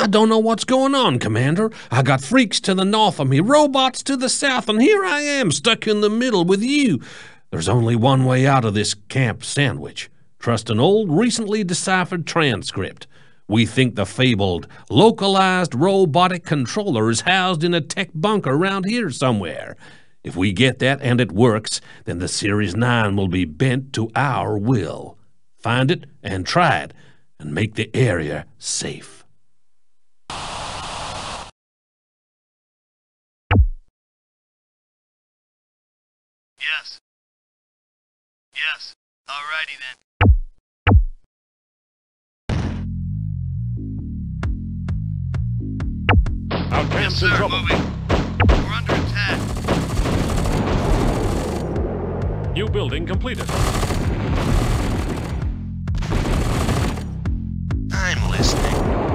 I don't know what's going on, Commander. I got freaks to the north of me, robots to the south, and here I am, stuck in the middle with you. There's only one way out of this camp sandwich. Trust an old, recently deciphered transcript. We think the fabled, localized robotic controller is housed in a tech bunker around here somewhere. If we get that and it works, then the Series 9 will be bent to our will. Find it and try it, and make the area safe. Yes. Yes. Alrighty then. Our Yes, camp's in sir. trouble. Moving. We're under attack. New building completed. I'm listening.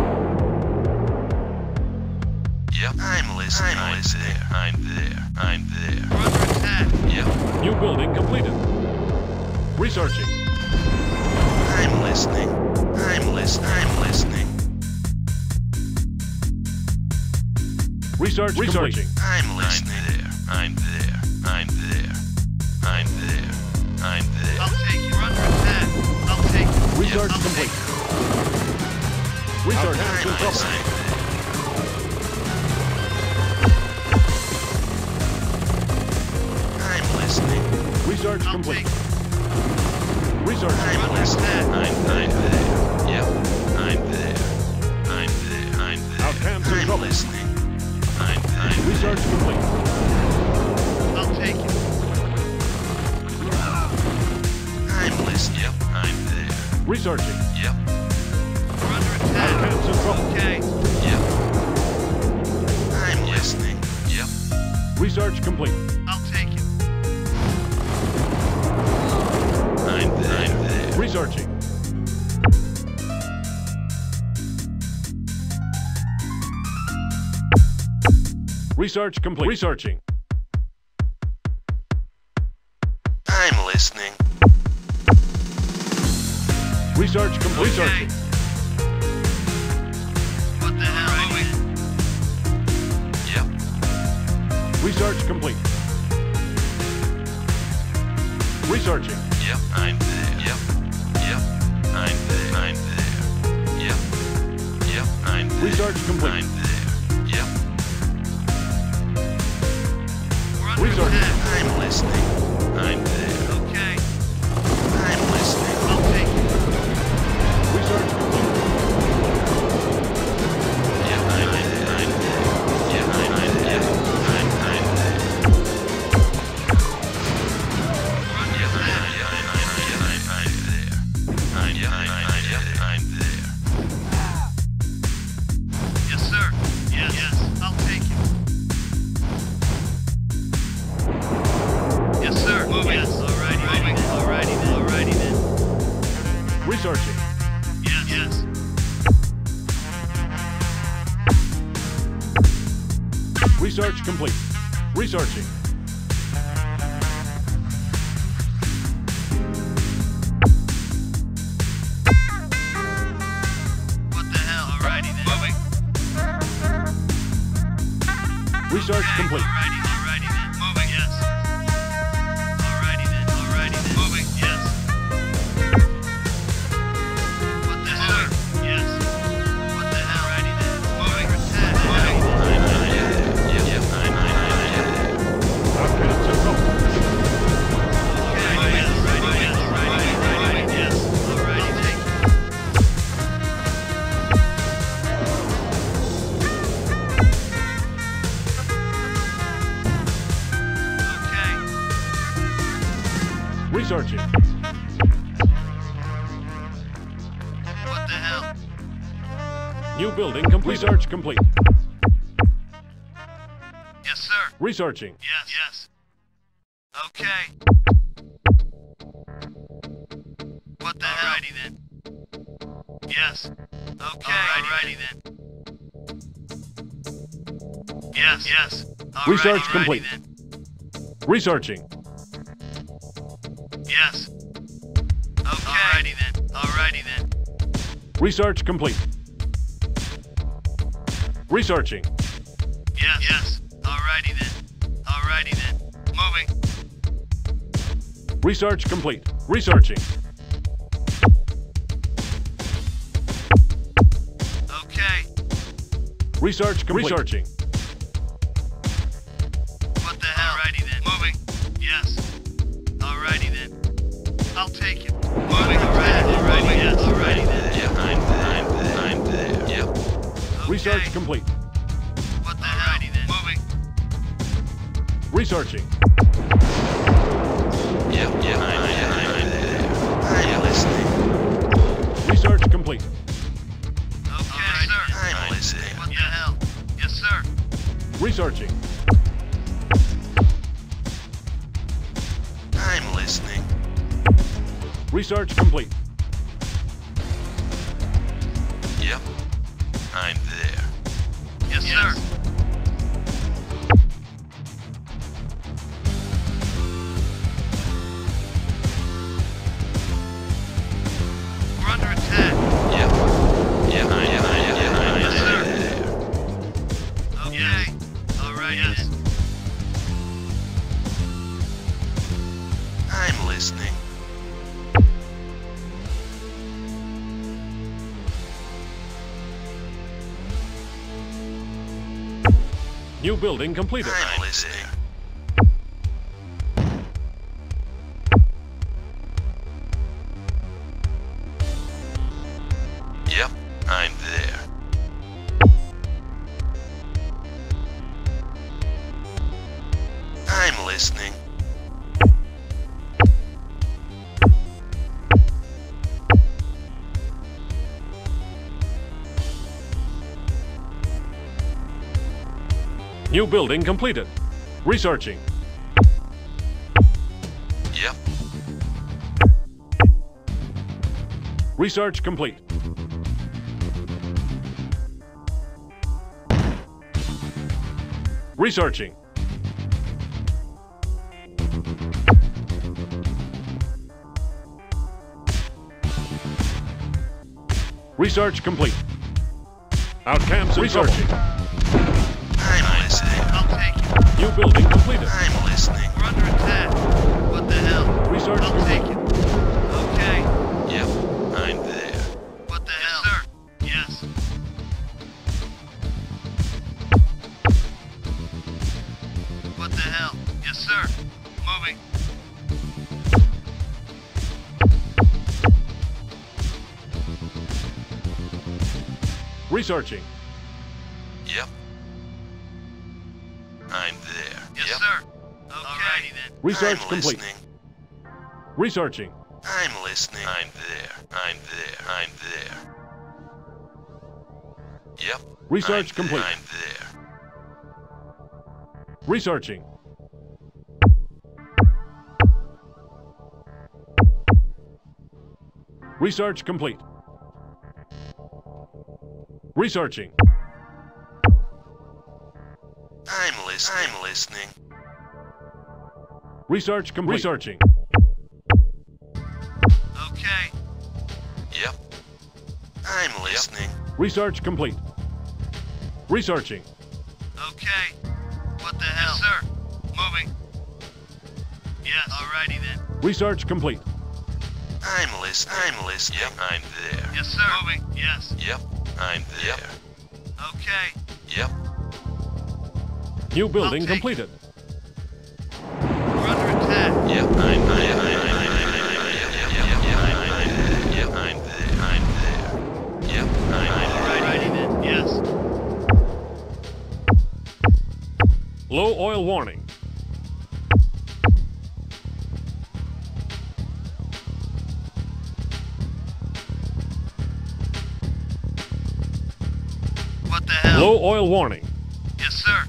Yep. I'm listening. I'm there. I'm there. We're under attack. Yep. New building completed. Researching. I'm listening. I'm listening. Researching. I'm listening. I'm there. I'll take you. We're under attack. I'll take you. Research I'll complete. take Research you. camp's in trouble. I'm listening. Research I'll complete. take you. Research. I'm listening. I'm there. Yep. I'm there. Our camp's in I'm trouble. listening. I'm Research complete. I'll take you. I'm listening. Yep. I'm there. Researching. Yep. We're under Our attack. camp's in trouble. Okay. Yep. I'm listening. Yep. Research complete. I'll take you. I'm there. Researching. Research complete. Researching. I'm listening. Research complete. Okay. Researching. What the hell? Yep. Research complete. Researching. Yep. I'm there. Yep. I'm there. Yep. I'm there. Research complete. I'm there. Yep. Research. I'm listening. I'm there. Okay. I'm listening. I'll take you. Research complete. Yep. I'm there. Yep. I'm there. I'm there. I'm there. Yes, sir. Yes. I'll take you. Yes, sir. Moving. Yes. Alrighty then. Researching. Yes. Research complete. Researching. What the hell? Alrighty then. Moving. Research complete. Alrighty then. Moving. Yes. Alrighty then. Moving. Yes. What the hell? Yes. What the hell? Alrighty then. Moving. Attack. Yep. Our camp's in trouble. Okay. Yes. Alrighty. Yes. Alrighty. Take it. Okay. Researching. What the hell? New building complete. Research complete. Yes, sir. Researching. Yes. Okay. What the hell? Alrighty then. Yes. Okay. Alrighty then. Yes. Research Alrighty complete. then. Researching. Yes. Okay. Alrighty then. Research complete. Researching. Yes. Alrighty then. Moving. Research complete. Researching. Okay. Research complete. Researching. What the hell? Alrighty then. Moving. Yes. Alrighty then. I'll take it. Moving. Alrighty. Yes. Alrighty then. Yeah, I'm there. Yep. Okay. Research complete. What the hell? Alrighty then. Moving. Researching. Yep, I'm there. I'm listening. Research complete. Okay, sir. I'm listening. What the hell? Yes, sir. Researching. I'm listening. Research complete. Yep. I'm there. Yes, sir. We're under attack. Yep. Yeah, I'm Yes, sir. there. Okay. Alright. Yes. I'm listening. New building completed. I'm listening. Yep, I'm there. I'm listening. New building completed. Researching. Yep. Research complete. Researching. Research complete. Out camps and researching. I'm listening. I'll take it. New building completed. I'm listening. We're under attack. What the hell? Research I'll complete. take it. Okay. Yep, I'm there. What the hell? Sir. Yes. What the hell? Yes, sir. Moving. Researching. Yep. I'm there. Yes, Yep. sir. Alrighty then. Research I'm complete. listening. Researching. I'm listening. I'm there. Yep. Research I'm complete. I'm there. Researching. Research complete. Researching. I'm listening. Research complete. Researching. Okay. Yep. I'm listening. Research complete. Researching. Okay. What the hell? Yes, sir. Moving. Yes. Alrighty then. Research complete. I'm listening. Yep. I'm there. Yes, sir. Moving. Yes. Yep. I'm there. Okay. Yep. New building I'll take completed. We're under attack. Yep. I'm there. Yep. Alrighty then. Yes. Low oil warning. What the hell? Low oil warning. Yes, sir.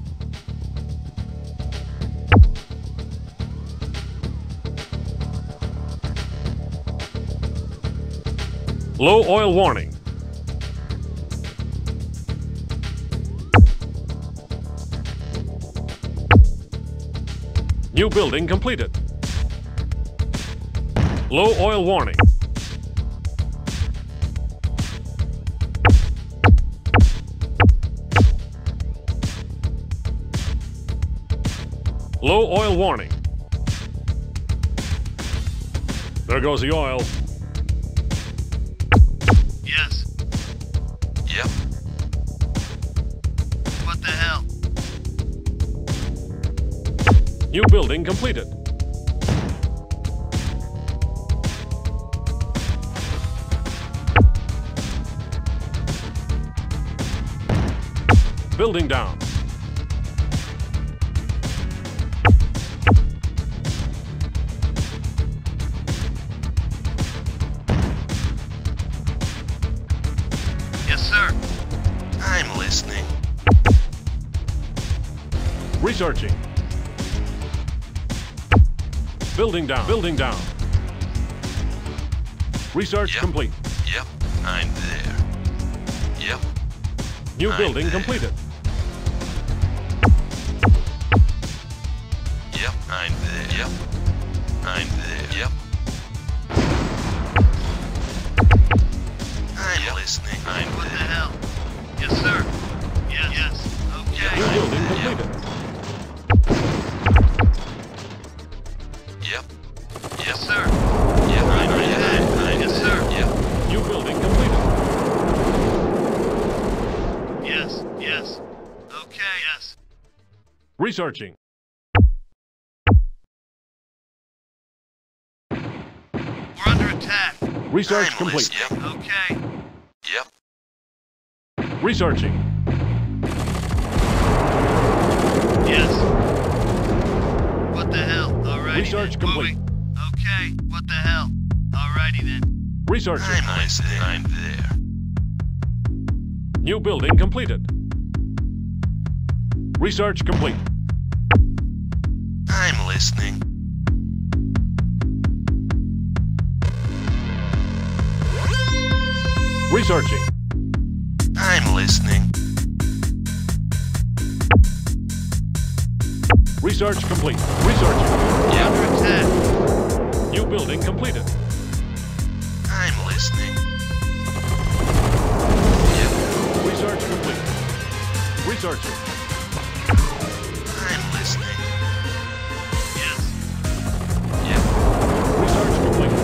Low oil warning. New building completed. Low oil warning. Low oil warning. There goes the oil. Yes. Yep. What the hell? New building completed. Building down. Yes, sir. I'm listening. Researching. Building down. Building down. Research Yep. complete. Yep. I'm there. Yep. New I'm building there. completed. Yep. I'm there. Yep. I'm there. Yep. I'm listening. I'm What the there. hell? Yes, sir. Yes. Yes. Okay. New building Yep. completed. Yep. Yes, sir. Yep. I'm Yes, there. yes, sir. Yep. New building completed. Yes. Yes. Okay. Yes. Researching. We're under attack. Research I'm complete. listening. Yep. Okay. Yep. Researching. Yes. What the hell? Alrighty. Research then. complete. Moving. Okay. What the hell? Alrighty then. Researching. I'm listening. I'm there. New building completed. Research complete. I'm listening. Researching. I'm listening. Research complete. Researching. Yep. Under attack. New building completed. I'm listening. Yep. Research complete. Researching. I'm listening. Yes. Yep. Research complete.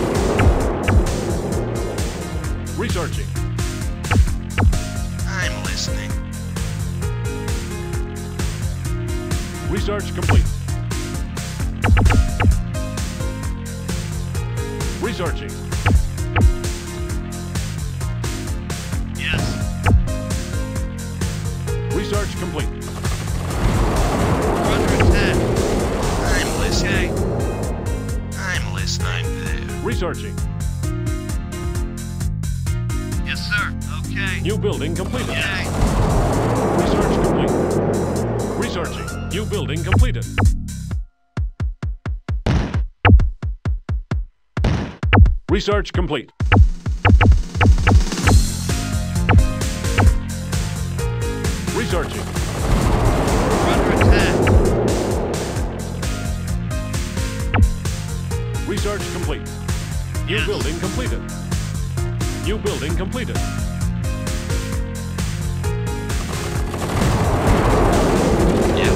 Researching. I'm listening. Research complete. Researching. Yes. Research complete. We're under attack. I'm listening. Okay. I'm listening. I'm there. Researching. Yes, sir. Okay. New building completed. Okay. Research complete. Researching. New building completed. Research complete. Researching. We're under attack. Research complete. New Yes. building completed. New building completed. Yep.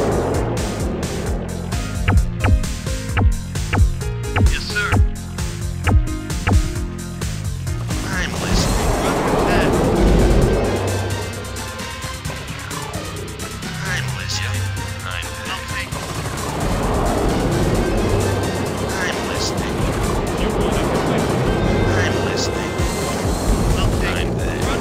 Yes, sir. I'm listening. We're under attack. I'm listening. I'm I'll there. take it. I'm listening. New building completed. I'm listening. I'll take I'm it. there. We're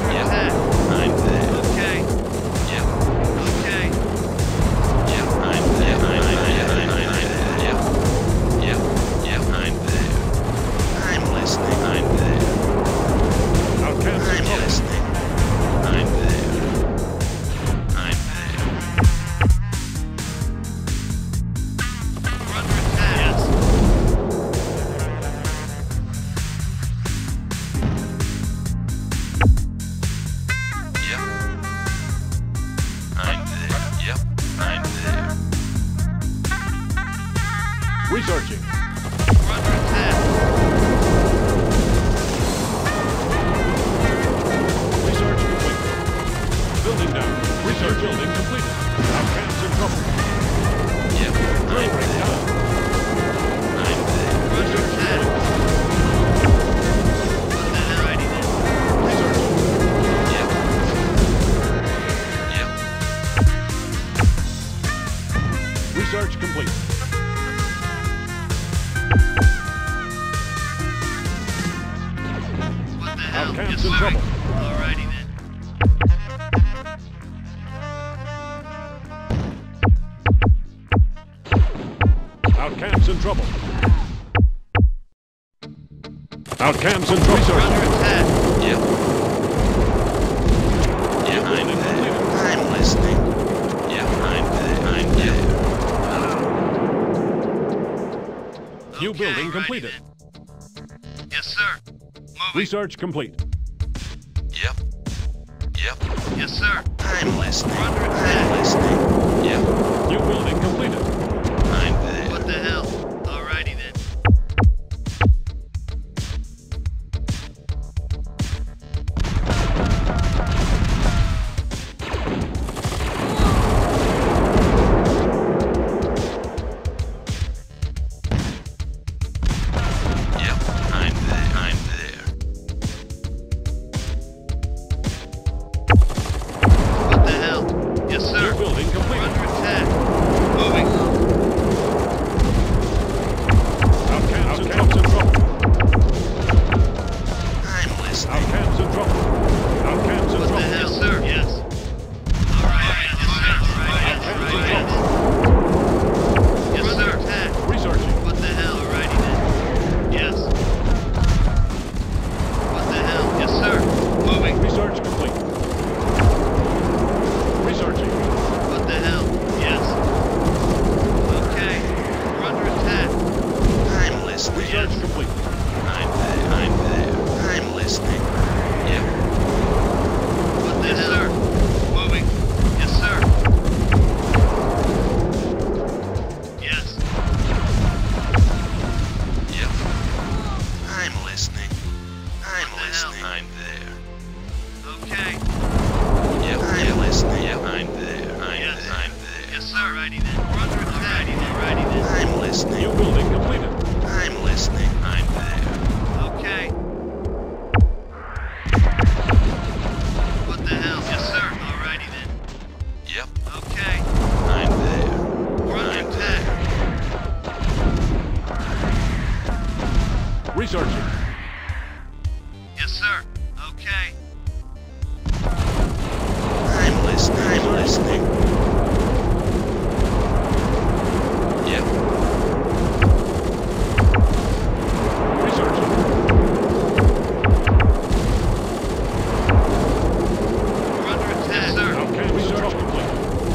trouble. Alrighty then. Our camp's in trouble. Our camp's in trouble. We're under attack. Yep. Yeah, I'm there. I'm listening. Yeah, I'm there. I'm there. New Okay, building righty completed. then. Yes, sir. Moving. Research complete. Yep. Yep. Yes, sir. I'm listening. We're under I'm attack. listening. Yep. New building completed. I'm there. What the hell? Alrighty then. Yep. I'm there. I'm there. What the hell? Yes, New sir. building We're completed. under attack. Moving. Our camp's in trouble. I'm Our listening. camp's in trouble. Our camp's in What the trouble. hell, sir? Yes. Alright, yes, sir. Alright, yes, yes, sir. Attack. Researching. What the hell? Alrighty then. Yes. What the hell? Yes, sir. Moving. Research complete. Researching. What the hell? Yes. Okay. We're under attack. I'm listening. Research complete. I'm there. I'm there. I'm listening. Yep. What the hell? Sir. Moving. Yes, sir. Yes. Yep. I'm listening. I'm What the listening. hell? I'm there. Okay. Yep. I'm listening. Yep. I'm there. I'm Yes. there. I'm there. Yes, sir. Alrighty then. We're under attack. Alrighty then. Alrighty then. I'm listening. New building completed. I'm listening. I'm there. Okay. What the hell? Yes, sir. Alrighty then. Yep. Okay. I'm there. We're under I'm attack. Researching. Yes, sir. Okay. I'm listening. I'm listening. Yep. Researching. We're under attack. Yes, sir. Our camp's in trouble. Complete.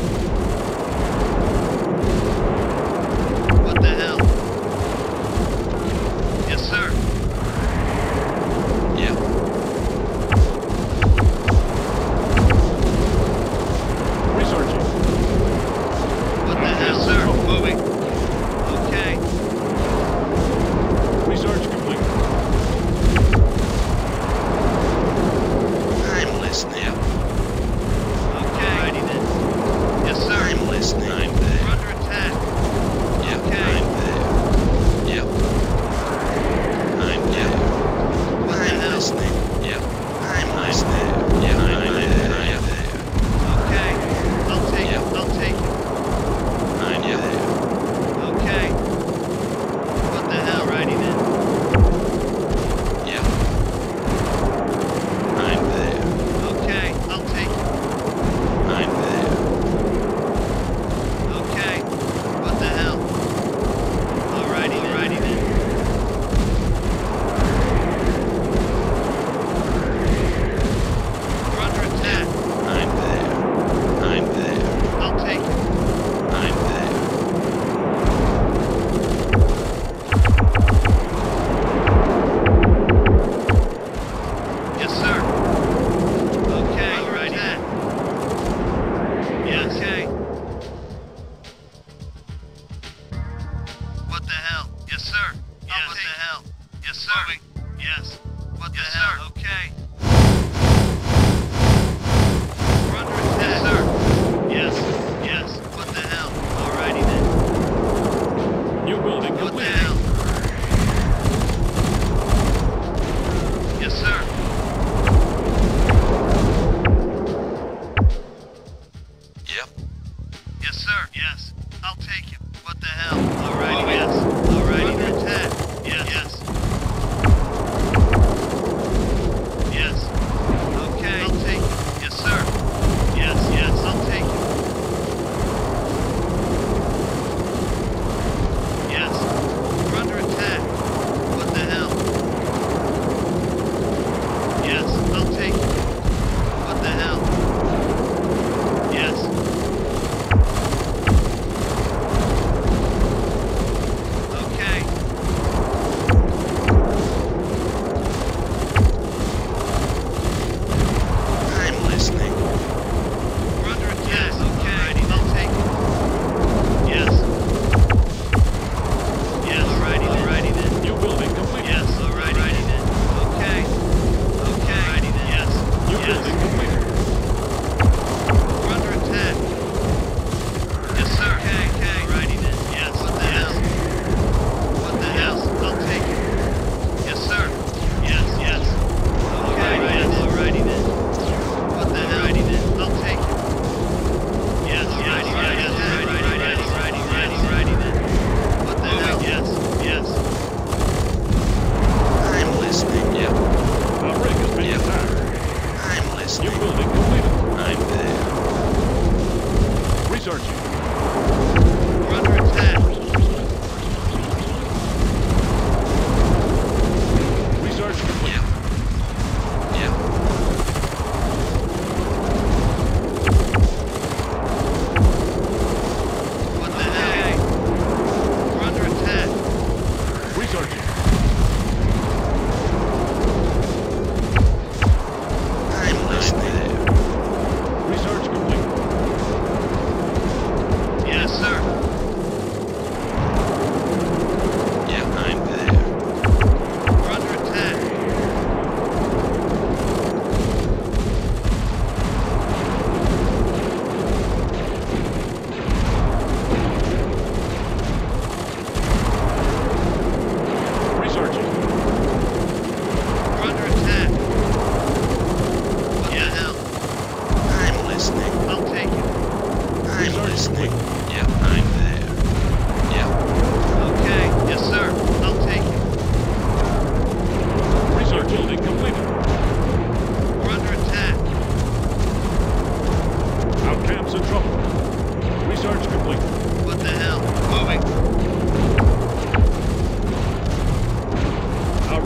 What the hell? Yes, sir. Yep. Researching. What the hell, sir? Moving. Okay. Research complete. I'm listening. Yep. Okay. Alrighty then. Yes, sir. I'm listening. I'm We're there. under attack. Yep. Okay. I'm there. Yep. I'm there. What the I'm hell? listening. Yep. I'm listening. Yep. I'm there. I'm there. Okay. I'll take Yep. it. I'll take it. I'm there. Okay. What the hell? Righty then. Yep. I'm there. Okay. I'll take it. I'm there. Okay. What the hell? Alrighty then. Righty then. We're under attack. I'm there. I'm there. I'll take it. I'm there. Yes, sir. Okay. Alrighty then. Yes. Okay. What the hell? Yes, sir. Yes. What the hell? Yes, sir. Moving. Yes. What the hell? Okay. We're under attack. Yes, sir. Yes. Yes. What the hell? Alrighty then. New building What the completed. hell? Yes, sir. Yep. Yes, sir. Yes. I'll take it. What the hell? Alrighty, yes. Alrighty then. Attack. Yes. Yes.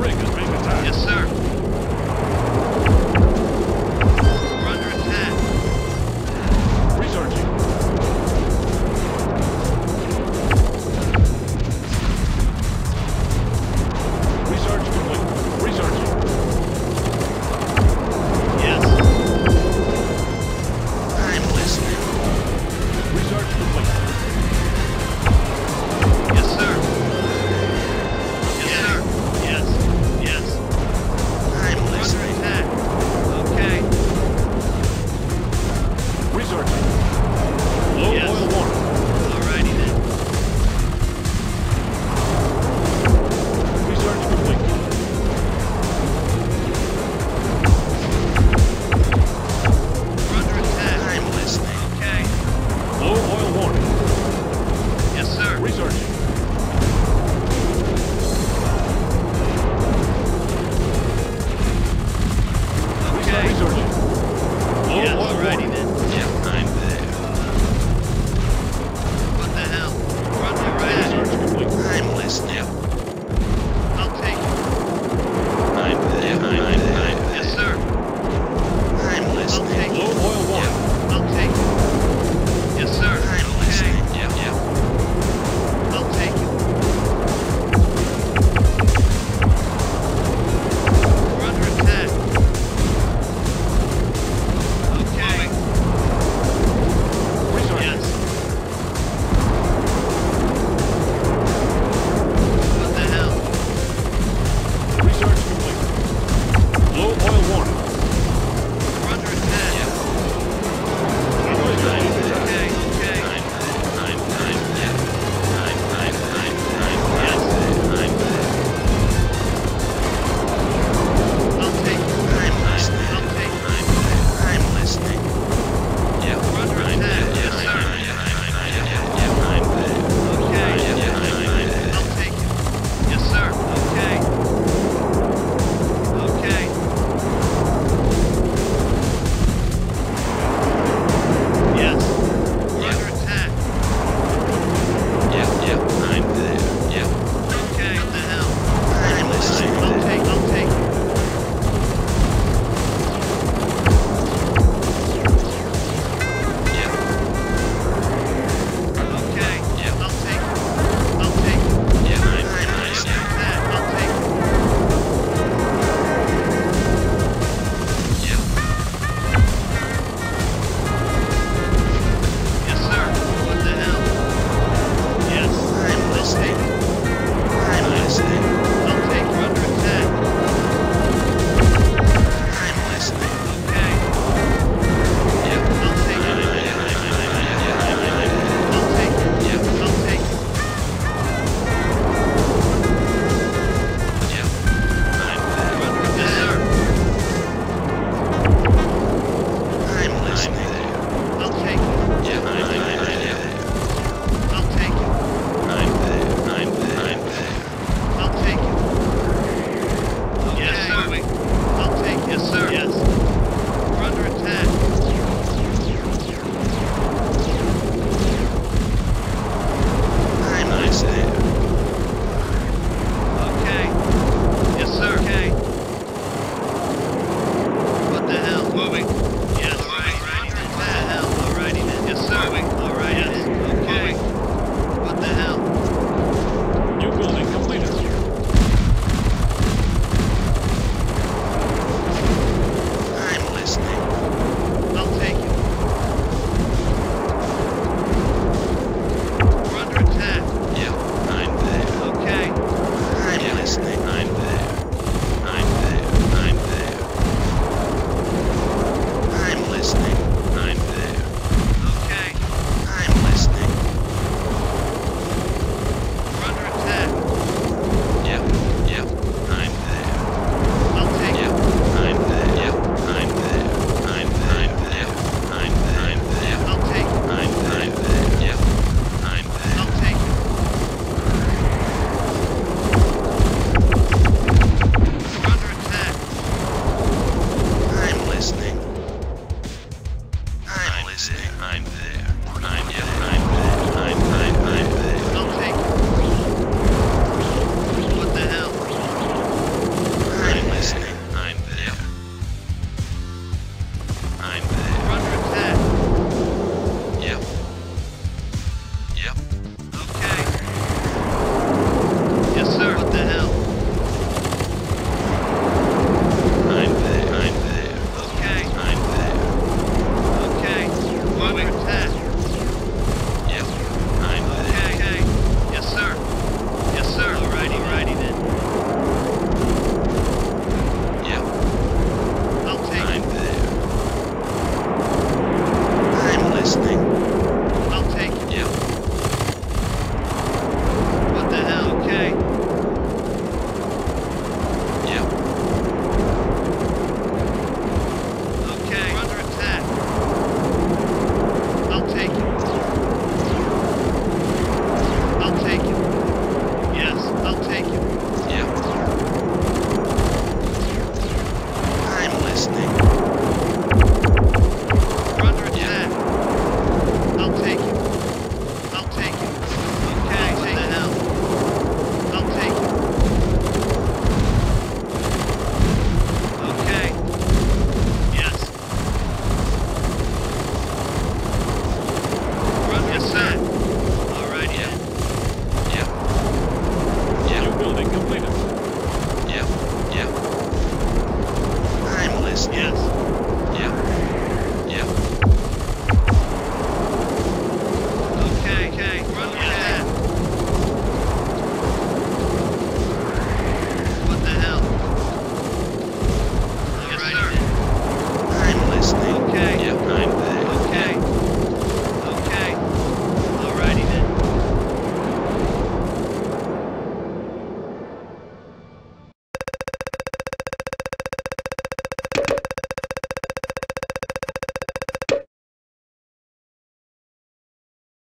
rig is being attacked. Yes, sir.